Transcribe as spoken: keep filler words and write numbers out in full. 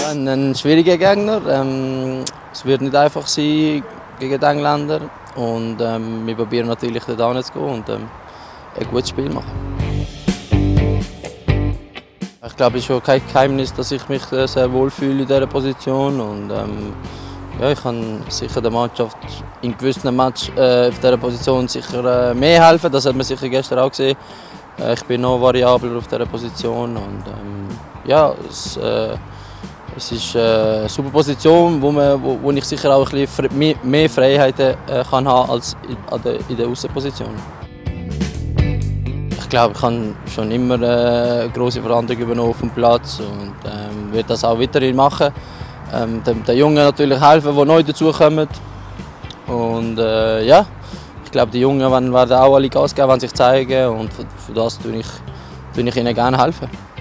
Ein schwieriger Gegner. Ähm, es wird nicht einfach sein gegen die Engländer. Und ähm, wir probieren natürlich da zu gehen und ähm, ein gutes Spiel machen. Ich glaube, es ist schon kein Geheimnis, dass ich mich sehr wohl fühle in dieser Position. Und, ähm, ja, ich kann sicher der Mannschaft in gewissen Matches äh, auf dieser Position sicher äh, mehr helfen. Das hat man sicher gestern auch gesehen. Äh, ich bin noch variabler auf dieser Position. Und, ähm, ja, es, äh, es ist äh, eine super Position, wo, man, wo, wo ich sicher auch ein bisschen mehr Freiheiten äh, kann haben als in der, in der Aussenposition. Ich glaube, ich habe schon immer äh, eine grosse Verantwortung übernommen auf dem Platz und ähm, werde das auch weiterhin machen. Ähm, den, den Jungen natürlich helfen, die neu dazukommen. Und äh, ja, ich glaube, die Jungen werden auch alle Gas geben, werden sich zeigen und für, für das tue ich, tue ich ihnen gerne helfen.